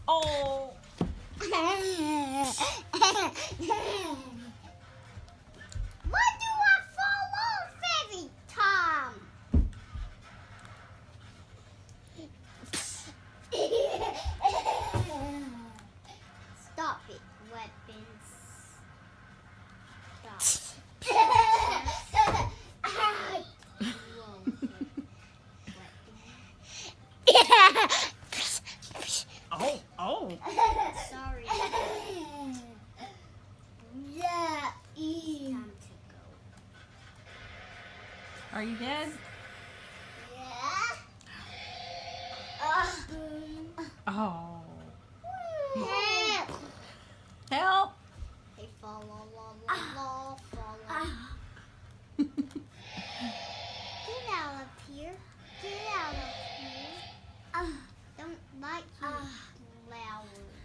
Oh. Why do I fall off every time? Stop it, weapons. Stop. Oh. Oh. Sorry. Yeah. Time to go. Are you dead? Yeah. Oh. Help. Help. Hey, fall, fall. Get out of here. Get out of here. Don't like you, flowers.